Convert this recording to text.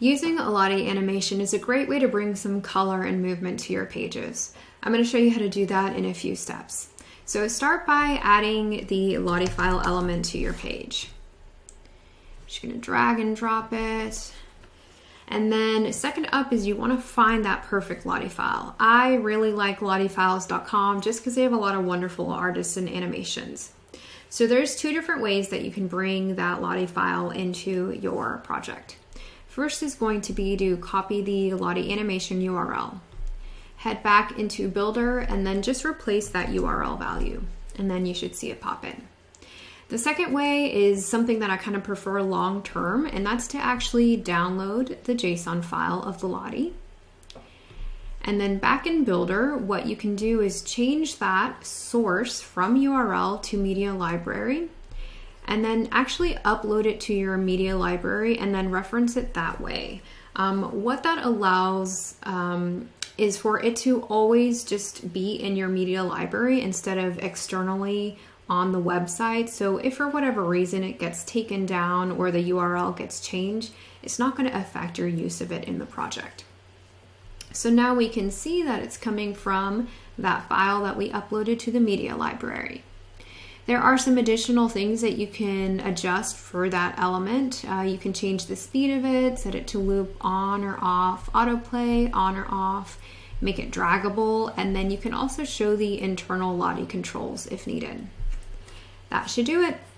Using a Lottie animation is a great way to bring some color and movement to your pages. I'm going to show you how to do that in a few steps. So start by adding the Lottie file element to your page. I'm just going to drag and drop it. And then second up is you want to find that perfect Lottie file. I really like lottiefiles.com just because they have a lot of wonderful artists and animations. So there's two different ways that you can bring that Lottie file into your project. First is going to be to copy the Lottie animation URL. Head back into Builder and then just replace that URL value. And then you should see it pop in. The second way is something that I kind of prefer long term, and that's to actually download the JSON file of the Lottie. And then back in Builder, what you can do is change that source from URL to media library, and then actually upload it to your media library and then reference it that way. What that allows is for it to always just be in your media library instead of externally on the website. So if for whatever reason it gets taken down or the URL gets changed, it's not going to affect your use of it in the project. So now we can see that it's coming from that file that we uploaded to the media library. There are some additional things that you can adjust for that element. You can change the speed of it, set it to loop on or off, autoplay on or off, make it draggable, and then you can also show the internal Lottie controls if needed. That should do it.